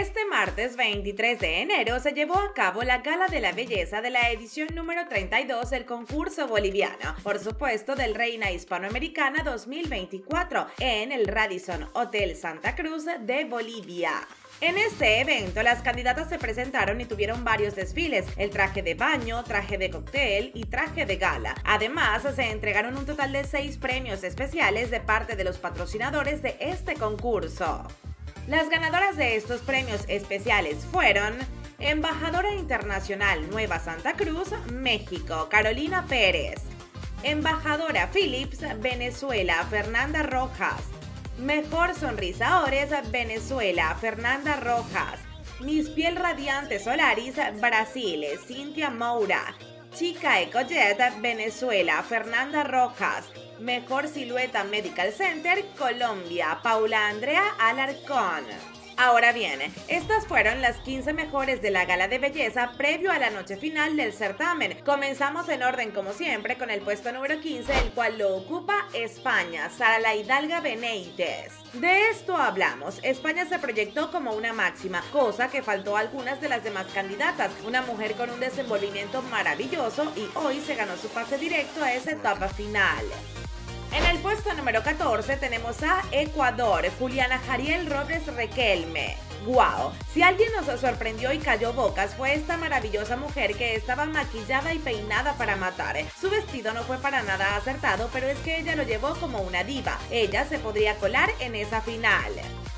Este martes 23 de enero se llevó a cabo la Gala de la Belleza de la edición número 32 del concurso boliviano, por supuesto del Reina Hispanoamericana 2024, en el Radisson Hotel Santa Cruz de Bolivia. En este evento, las candidatas se presentaron y tuvieron varios desfiles: el traje de baño, traje de cóctel y traje de gala. Además, se entregaron un total de 6 premios especiales de parte de los patrocinadores de este concurso. Las ganadoras de estos premios especiales fueron: Embajadora Internacional Nueva Santa Cruz, México, Carolina Pérez; Embajadora Philips, Venezuela, Fernanda Rojas; Mejor Sonrisa Ores, Venezuela, Fernanda Rojas; Miss Piel Radiante Solaris, Brasil, Cintia Moura; Chica Ecojet, Venezuela, Fernanda Rojas; Mejor Silueta Medical Center, Colombia, Paula Andrea Alarcón. Ahora bien, estas fueron las 15 mejores de la gala de belleza previo a la noche final del certamen. Comenzamos en orden como siempre con el puesto número 15, el cual lo ocupa España, Sara la Hidalga Benítez. De esto hablamos: España se proyectó como una máxima, cosa que faltó a algunas de las demás candidatas. Una mujer con un desenvolvimiento maravilloso y hoy se ganó su pase directo a esa etapa final. En el puesto número 14 tenemos a Ecuador, Juliana Jariel Robles Requelme. ¡Guau! Si alguien nos sorprendió y cayó bocas fue esta maravillosa mujer que estaba maquillada y peinada para matar. Su vestido no fue para nada acertado, pero es que ella lo llevó como una diva. Ella se podría colar en esa final.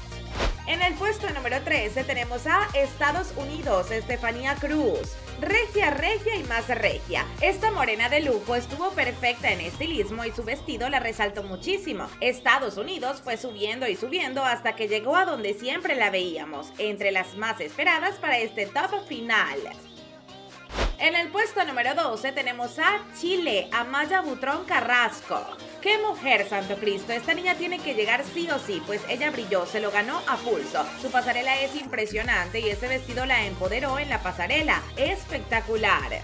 En el puesto número 13 tenemos a Estados Unidos, Estefanía Cruz. Regia, regia y más regia. Esta morena de lujo estuvo perfecta en estilismo y su vestido la resaltó muchísimo. Estados Unidos fue subiendo y subiendo hasta que llegó a donde siempre la veíamos, entre las más esperadas para este top final. En el puesto número 12 tenemos a Chile, Amaya Butrón Carrasco. ¡Qué mujer, santo Cristo! Esta niña tiene que llegar sí o sí, pues ella brilló, se lo ganó a pulso. Su pasarela es impresionante y ese vestido la empoderó en la pasarela. ¡Espectacular!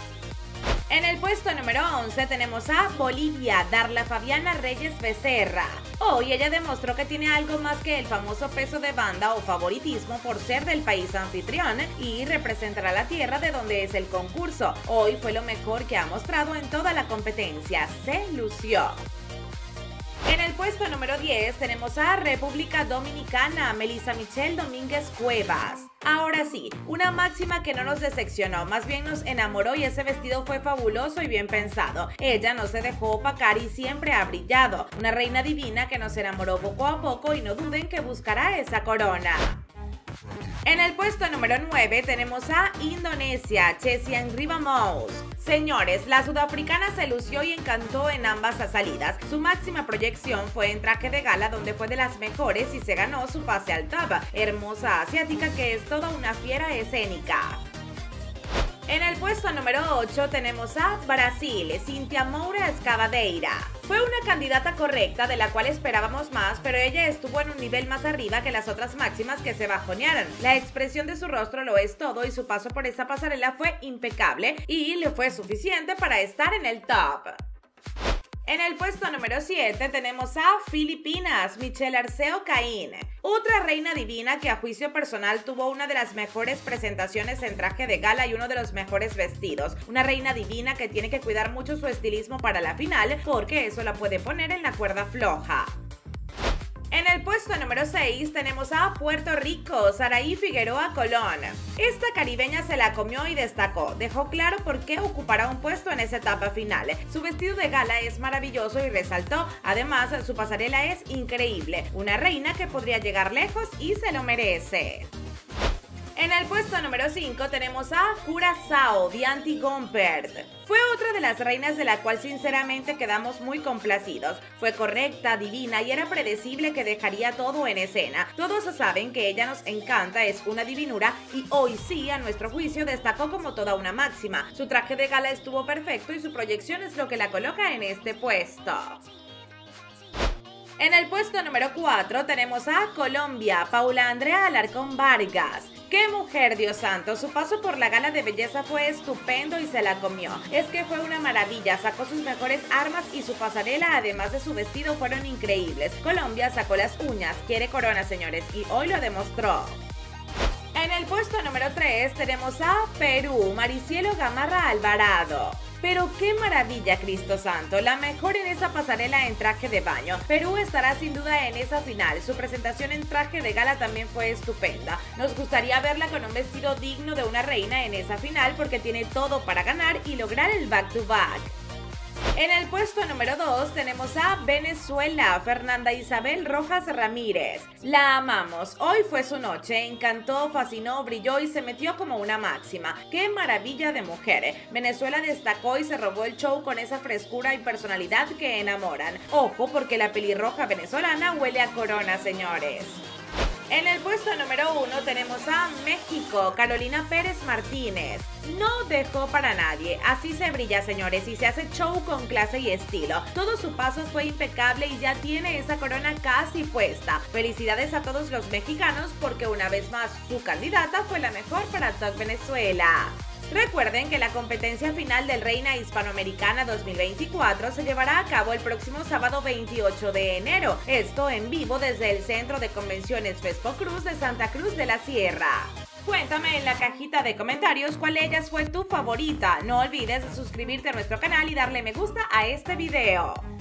En el puesto número 11 tenemos a Bolivia, Darla Fabiana Reyes Becerra. Hoy ella demostró que tiene algo más que el famoso peso de banda o favoritismo por ser del país anfitrión y representará la tierra de donde es el concurso. Hoy fue lo mejor que ha mostrado en toda la competencia. Se lució. En el puesto número 10 tenemos a República Dominicana, Melissa Michelle Domínguez Cuevas. Ahora sí, una máxima que no nos decepcionó, más bien nos enamoró, y ese vestido fue fabuloso y bien pensado. Ella no se dejó opacar y siempre ha brillado. Una reina divina que nos enamoró poco a poco y no duden que buscará esa corona. En el puesto número 9 tenemos a Indonesia, Chesian Ribamos. Señores, la sudafricana se lució y encantó en ambas salidas. Su máxima proyección fue en traje de gala, donde fue de las mejores y se ganó su pase al top. Hermosa asiática que es toda una fiera escénica. En el puesto número 8 tenemos a Brasil, Cintia Moura Escavadeira. Fue una candidata correcta de la cual esperábamos más, pero ella estuvo en un nivel más arriba que las otras máximas que se bajonearon. La expresión de su rostro lo es todo y su paso por esa pasarela fue impecable y le fue suficiente para estar en el top. En el puesto número 7 tenemos a Filipinas, Michelle Arceo Caín. Otra reina divina que a juicio personal tuvo una de las mejores presentaciones en traje de gala y uno de los mejores vestidos. Una reina divina que tiene que cuidar mucho su estilismo para la final, porque eso la puede poner en la cuerda floja. En el puesto número 6 tenemos a Puerto Rico, Saraí Figueroa Colón. Esta caribeña se la comió y destacó. Dejó claro por qué ocupará un puesto en esa etapa final. Su vestido de gala es maravilloso y resaltó. Además, su pasarela es increíble. Una reina que podría llegar lejos y se lo merece. En el puesto número 5 tenemos a Curazao, Dianti Gompert. Fue otra de las reinas de la cual sinceramente quedamos muy complacidos. Fue correcta, divina y era predecible que dejaría todo en escena. Todos saben que ella nos encanta, es una divinura y hoy sí, a nuestro juicio, destacó como toda una máxima. Su traje de gala estuvo perfecto y su proyección es lo que la coloca en este puesto. En el puesto número 4 tenemos a Colombia, Paula Andrea Alarcón Vargas. ¡Qué mujer, Dios santo! Su paso por la gala de belleza fue estupendo y se la comió. Es que fue una maravilla, sacó sus mejores armas y su pasarela, además de su vestido, fueron increíbles. Colombia sacó las uñas, quiere corona, señores, y hoy lo demostró. En el puesto número 3 tenemos a Perú, Maricielo Gamarra Alvarado. Pero qué maravilla, Cristo Santo, la mejor en esa pasarela en traje de baño. Perú estará sin duda en esa final. Su presentación en traje de gala también fue estupenda. Nos gustaría verla con un vestido digno de una reina en esa final porque tiene todo para ganar y lograr el back-to-back. En el puesto número 2 tenemos a Venezuela, Fernanda Isabel Rojas Ramírez. La amamos, hoy fue su noche, encantó, fascinó, brilló y se metió como una máxima. ¡Qué maravilla de mujer! Venezuela destacó y se robó el show con esa frescura y personalidad que enamoran. Ojo, porque la pelirroja venezolana huele a corona, señores. En el puesto número 1 tenemos a México, Carolina Pérez Martínez. No dejó para nadie, así se brilla, señores, y se hace show con clase y estilo. Todo su paso fue impecable y ya tiene esa corona casi puesta. Felicidades a todos los mexicanos porque una vez más su candidata fue la mejor para Top Venezuela. Recuerden que la competencia final del Reina Hispanoamericana 2024 se llevará a cabo el próximo sábado 28 de enero. Esto en vivo desde el Centro de Convenciones Vespo Cruz de Santa Cruz de la Sierra. Cuéntame en la cajita de comentarios cuál de ellas fue tu favorita. No olvides suscribirte a nuestro canal y darle me gusta a este video.